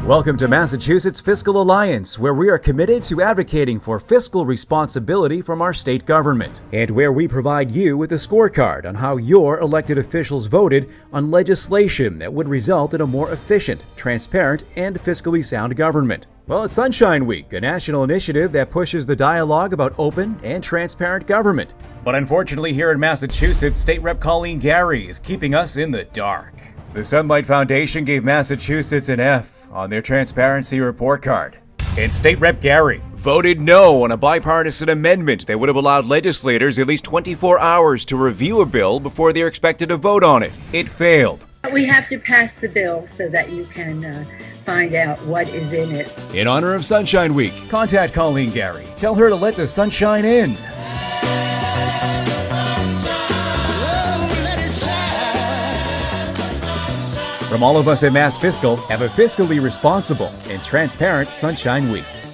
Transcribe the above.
Welcome to Massachusetts Fiscal Alliance, where we are committed to advocating for fiscal responsibility from our state government, and where we provide you with a scorecard on how your elected officials voted on legislation that would result in a more efficient, transparent, and fiscally sound government. Well, it's Sunshine Week, a national initiative that pushes the dialogue about open and transparent government. But unfortunately, here in Massachusetts, State Rep Colleen Garry is keeping us in the dark. The Sunlight Foundation gave Massachusetts an F on their transparency report card. And State Rep Garry voted no on a bipartisan amendment that would have allowed legislators at least 24 hours to review a bill before they're expected to vote on it. It failed. We have to pass the bill so that you can find out what is in it. In honor of Sunshine Week, contact Colleen Garry. Tell her to let the sunshine in. From all of us at Mass Fiscal, have a fiscally responsible and transparent Sunshine Week.